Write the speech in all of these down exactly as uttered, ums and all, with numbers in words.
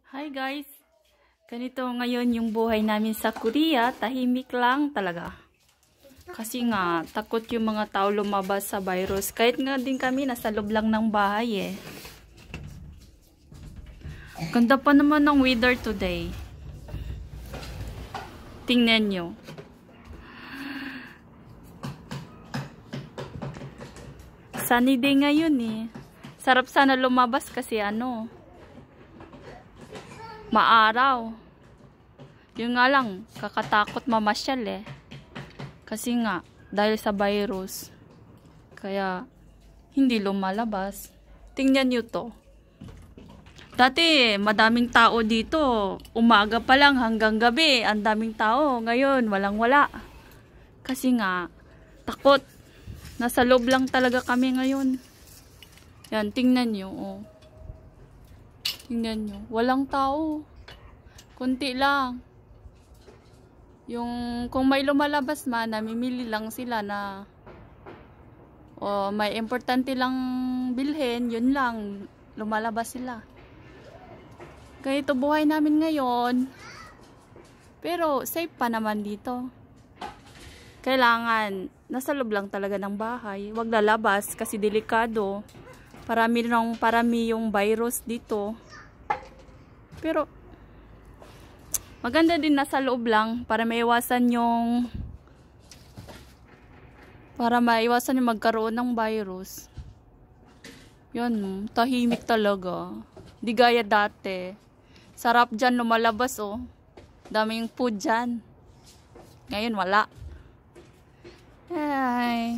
Hi guys! Ganito ngayon yung buhay namin sa Korea. Tahimik lang talaga. Kasi nga, takot yung mga tao lumabas sa virus. Kahit nga din kami, nasa loob lang ng bahay eh. Ganda pa naman ng weather today. Tingnan nyo. Sunny day ngayon eh. Sarap sana lumabas kasi ano, maaraw. Yung nga lang, kakatakot mamasyal eh. Kasi nga, dahil sa virus. Kaya, hindi lumalabas. Tingnan nyo to. Dati, madaming tao dito. Umaga pa lang hanggang gabi. Ang daming tao. Ngayon, walang wala. Kasi nga, takot. Nasa loob lang talaga kami ngayon. Yan, tingnan nyo. Oh. Tingnan nyo. Walang tao. Kunti lang. Yung, kung may lumalabas man, namimili lang sila na o may importante lang bilhin, yun lang. Lumalabas sila. Kaya ito buhay namin ngayon. Pero safe pa naman dito. Kailangan, nasa loob lang talaga ng bahay. Huwag lalabas kasi delikado. Parami nang parami yung virus dito. Pero maganda din nasa loob lang para maiwasan yung para maiwasan yung magkaroon ng virus. Yan, tahimik talaga. Di gaya dati. Sarap dyan lumalabas oh. Daming food dyan. Ngayon wala. Ay.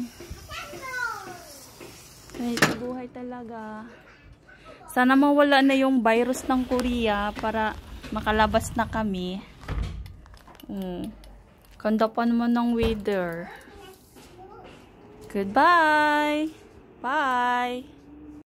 Kahit buhay talaga. Sana mawala na yung virus ng Korea para makalabas na kami. Hmm. Ganda pa naman ng weather. Goodbye. Bye.